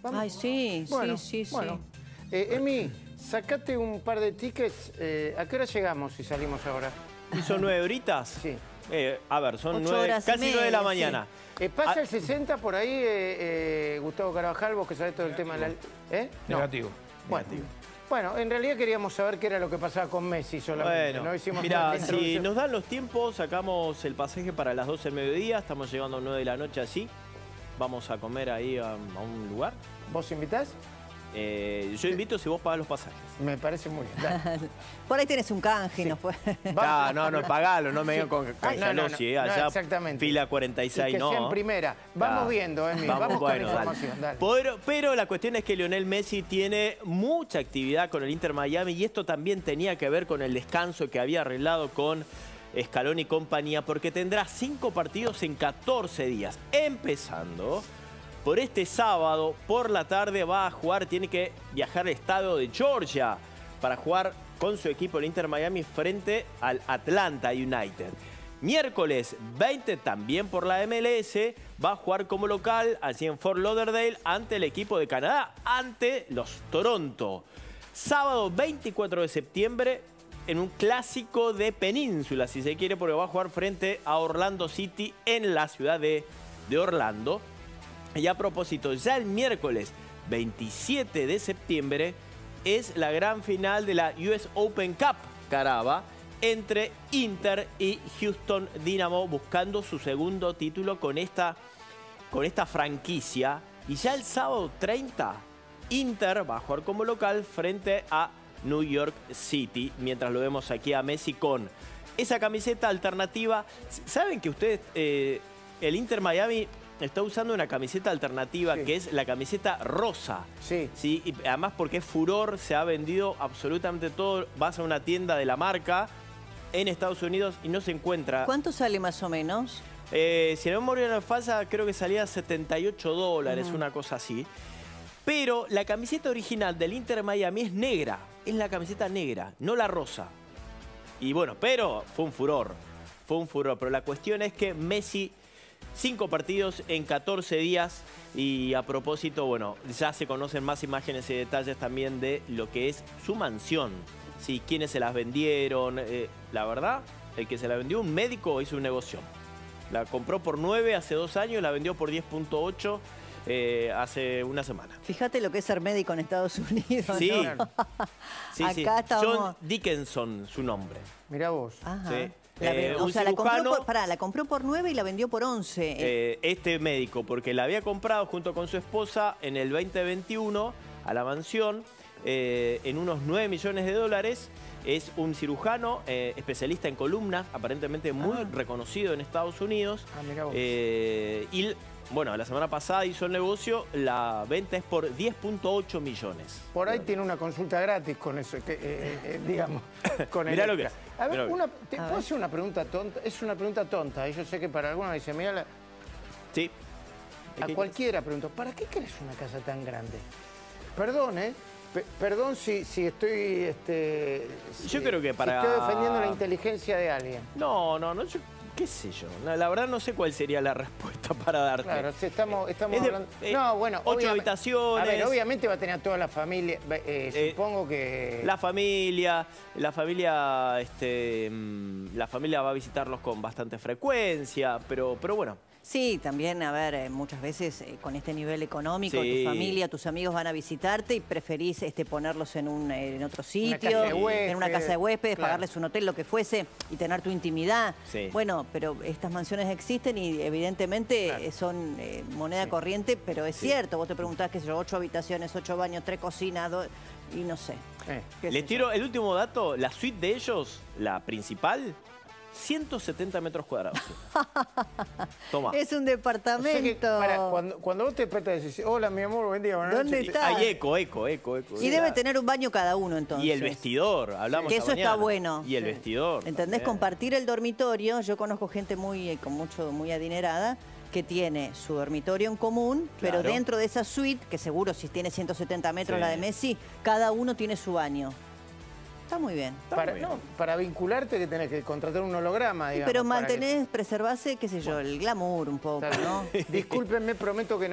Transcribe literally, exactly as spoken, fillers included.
Vamos. Ay, sí, bueno, sí, sí, bueno. sí. Eh, Emi, sacate un par de tickets. Eh, ¿A qué hora llegamos si salimos ahora? ¿Y son nueve horitas? Sí. Eh, a ver, son Ocho nueve, horas y casi media, nueve de la sí. mañana. Eh, ¿Pasa Ah, el sesenta por ahí, eh, eh, Gustavo Carvajal, vos que sabés todo el tema de la... ¿Eh? No. Negativo. Bueno, Negativo. bueno, en realidad queríamos saber qué era lo que pasaba con Messi solamente. Bueno, ¿No? Hicimos toda mira, la si introducción. nos dan los tiempos, sacamos el pasaje para las doce del mediodía, estamos llegando a nueve de la noche así. Vamos a comer ahí a, a un lugar. ¿Vos invitás? Eh, yo invito si vos pagás los pasajes. Me parece muy bien. Dale. Por ahí tenés un canje y no fue. Ah, no, no, pagalo, no me digan con Ay, no, no, no, Cancalosi, eh, no, allá exactamente. fila cuarenta y Y seis, que no. sea en primera. Vamos Ah, viendo, Emi. Vamos, bueno, con la dale. información. Dale. Pero, pero la cuestión es que Lionel Messi tiene mucha actividad con el Inter Miami y esto también tenía que ver con el descanso que había arreglado con Scaloni y compañía, porque tendrá cinco partidos en catorce días. Empezando por este sábado, por la tarde va a jugar, tiene que viajar al estado de Georgia para jugar con su equipo, el Inter Miami, frente al Atlanta United. Miércoles veinte, también por la M L S, va a jugar como local, así en Fort Lauderdale, ante el equipo de Canadá, ante los Toronto. Sábado veinticuatro de septiembre, en un clásico de península, si se quiere, porque va a jugar frente a Orlando City en la ciudad de, de Orlando. Y a propósito, ya el miércoles veintisiete de septiembre es la gran final de la U S Open Cup, caramba, entre Inter y Houston Dynamo, buscando su segundo título con esta, con esta franquicia. Y ya el sábado treinta, Inter va a jugar como local frente a New York City, mientras lo vemos aquí a Messi con esa camiseta alternativa. ¿Saben que ustedes, eh, el Inter Miami está usando una camiseta alternativa, sí, que es la camiseta rosa? Sí. Sí, y además porque es furor, se ha vendido absolutamente todo. Vas a una tienda de la marca en Estados Unidos y no se encuentra. ¿Cuánto sale más o menos? Eh, si la memoria no me falla, creo que salía setenta y ocho dólares, Uh-huh. una cosa así. Pero la camiseta original del Inter Miami es negra. Es la camiseta negra, no la rosa. Y bueno, pero fue un furor. Fue un furor. Pero la cuestión es que Messi, cinco partidos en catorce días. Y a propósito, bueno, ya se conocen más imágenes y detalles también de lo que es su mansión. Sí, quiénes se las vendieron. Eh, la verdad, el que se la vendió, un médico, hizo un negocio. La compró por nueve hace dos años, la vendió por diez punto ocho eh, hace una semana. Fíjate lo que es ser médico en Estados Unidos, Sí, ¿no? sí, sí. Acá estamos... John Dickinson, su nombre. Mirá vos. Ajá. Sí. La Eh, ven- o un sea, la compró, cirujano, por, pará, la compró por nueve y la vendió por once. eh, este médico, porque la había comprado junto con su esposa en el veinte veintiuno a la mansión eh, en unos nueve millones de dólares. Es un cirujano eh, especialista en columnas, aparentemente muy Ah. reconocido en Estados Unidos. Ah, mirá vos. Eh, y bueno, la semana pasada hizo el negocio, la venta es por diez punto ocho millones. Por ahí tiene una consulta gratis con eso, que, eh, eh, digamos, con el Mirá lo que extra. es, A ver, mirá lo que una, ¿te A puedo ver. hacer una pregunta tonta? Es una pregunta tonta, y yo sé que para algunos dice, mira, la- Sí. a cualquiera pregunto, ¿para qué querés una casa tan grande? Perdón, ¿eh? Pe- perdón si, si estoy, este, Yo si- creo que para- si estoy defendiendo la inteligencia de alguien. No, no, no, yo, qué sé yo. La, la verdad no sé cuál sería la respuesta para darte. Claro, si estamos, estamos Es de- hablando... eh, no, bueno, ocho obviamente- habitaciones. A ver, obviamente va a tener a toda la familia, eh, Eh, supongo que... La familia, la familia, este, mm, la familia va a visitarlos con bastante frecuencia, pero, pero bueno. Sí, también, a ver, eh, muchas veces eh, con este nivel económico, Sí. tu familia, tus amigos van a visitarte y preferís este, ponerlos en, un, eh, en otro sitio, casa de en una huéspedes, casa de huéspedes, claro. pagarles un hotel, lo que fuese, y tener tu intimidad. Sí. Bueno, pero estas mansiones existen y evidentemente Claro. eh, son eh, moneda Sí. corriente, pero es Sí. cierto, vos te preguntás, qué sé yo, ocho habitaciones, ocho baños, tres cocinas, dos, y no sé. Eh. qué sé Les yo. tiro el último dato, la suite de ellos, la principal, ciento setenta metros cuadrados. Toma. Es un O sea que, departamento. para, cuando, cuando vos te despertas y decís, hola, mi amor, buen día, buenas ¿Dónde noches", está? Hay eco, eco, eco, eco. Y debe tener un baño cada uno entonces. Y el vestidor, hablamos Que esta eso está mañana. bueno. Y el Sí. vestidor. ¿Entendés? también. Compartir el dormitorio. Yo conozco gente muy, eh, con mucho, muy adinerada que tiene su dormitorio en común, pero Claro. dentro de esa suite, que seguro si tiene ciento setenta metros Sí. la de Messi, cada uno tiene su baño. Está muy bien. Está Para, muy bien. no, para vincularte que tenés que contratar un holograma, Sí, digamos. pero para que- mantenés, preservarse, qué sé yo, el glamour un poco, Está bien. ¿no? Discúlpenme, prometo que no.